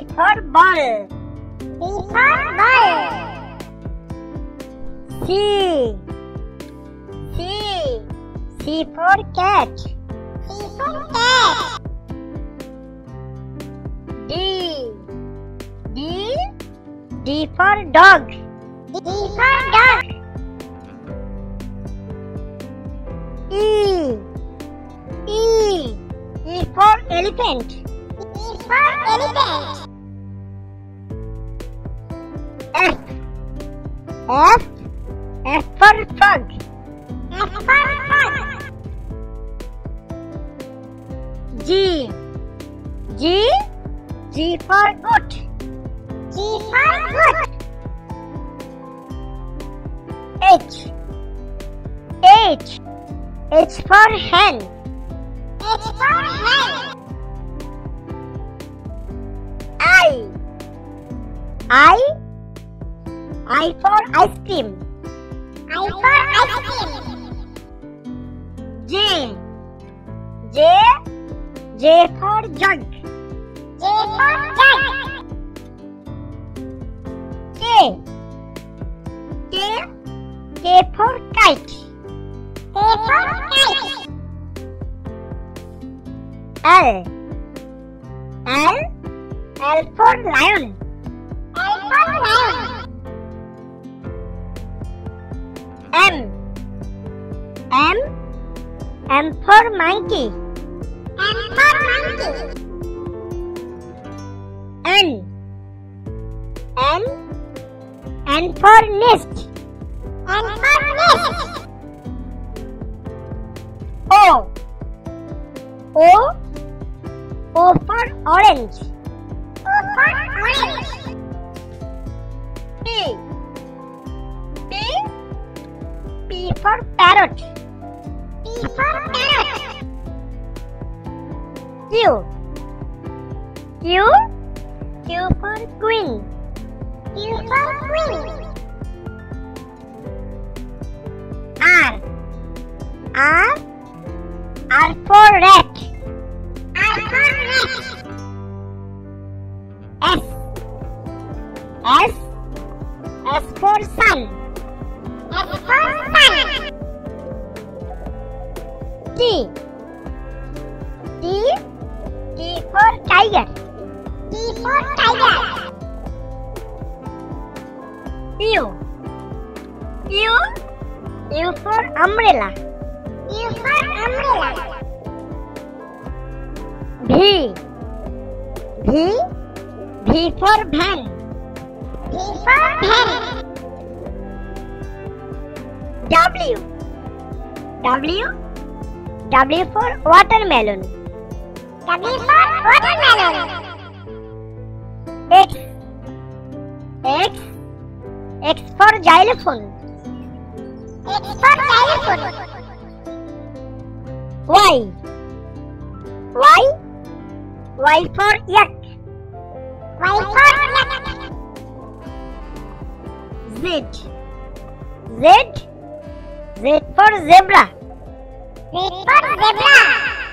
for ball. B for ball. C. C for cat. C for cat. D. D for dog. D for dog. E for elephant. E for elephant. F for frog. F for frog. G for goat. G for goat. H for hen. H for hen. I for ice cream. I for ice cream. J for jug. J for jug. K for kite. K for kite. L for lion. L for lion. M for monkey. M for monkey. N for nest. N for nest. O for orange. O for orange. P for parrot. P for parrot. Q for queen. Q for queen. R for rat. R for rat. S for sun. S for sun. T for tiger. T for tiger. U for umbrella. U for umbrella. V for van. V for van. W for watermelon. W for watermelon. X for xylophone. X for xylophone. Y for yak. Y for yak. Z for zebra. Z for zebra.